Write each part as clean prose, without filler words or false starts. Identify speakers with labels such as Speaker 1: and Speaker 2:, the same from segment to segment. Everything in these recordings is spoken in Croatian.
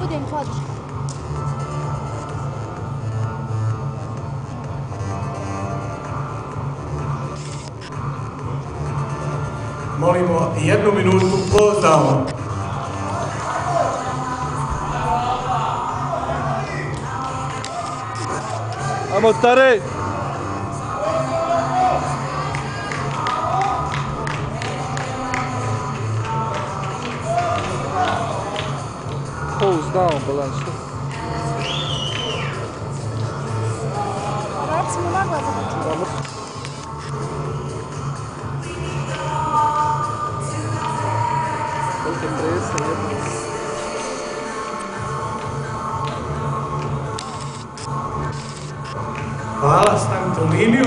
Speaker 1: budem podrška.
Speaker 2: Molimo 1 minutu pozdravom.
Speaker 3: Amo stare! Pulls down, balans.
Speaker 1: Recimo mogla da
Speaker 2: Hvala, stavite u liniju.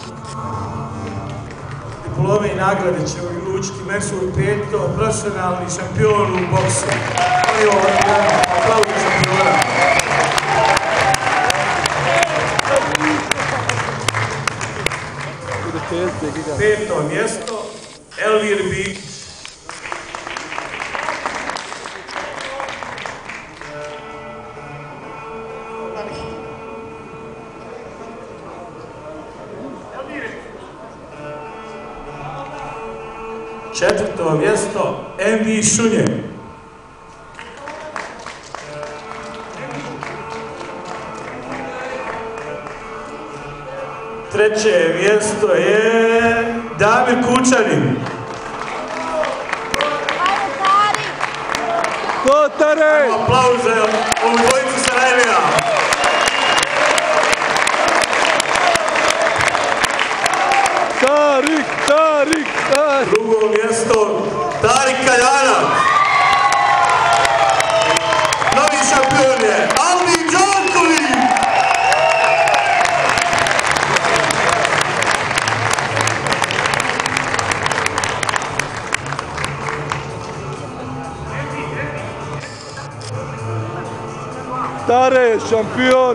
Speaker 2: Diplome i nagrade će uručiti Mesur Peto, profesionalni šampion u boksu. Evo, aplauz za šampiona. Peto mjesto, Elvir Bikić. Četvrto mjesto, MV Šunje. Treće mjesto je Damir Kučanin.
Speaker 3: Kotare!
Speaker 2: Aplauz za ovu dvojicu Sarajevija.
Speaker 3: Tarik!
Speaker 2: Drugo mjesto, Tarik Kaljana. Novi šampion je Alvin Đorković.
Speaker 3: Stare, šampion!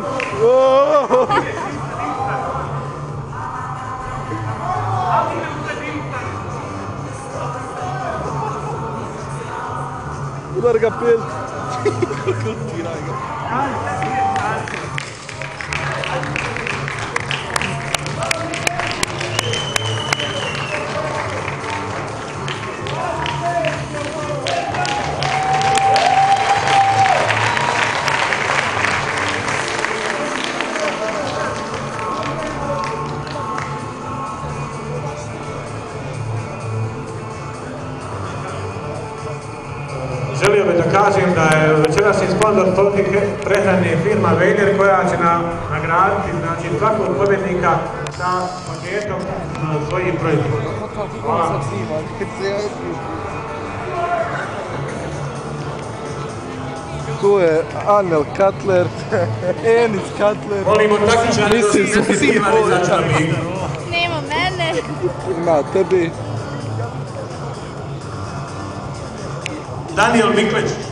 Speaker 3: Udar ga pelt.
Speaker 2: Želio bih da kažem da je večerašnji sponsor prehrane firma Vejder koja će nagraditi svakog pobjednika sa paketom svojih proizvoda. Hvala.
Speaker 3: Tu je Anel Katler, Enis Katler.
Speaker 2: Molimo takmičare da se izaći na ligu.
Speaker 1: Nema mene.
Speaker 3: Ima tebi.
Speaker 2: Daniel Mikleć.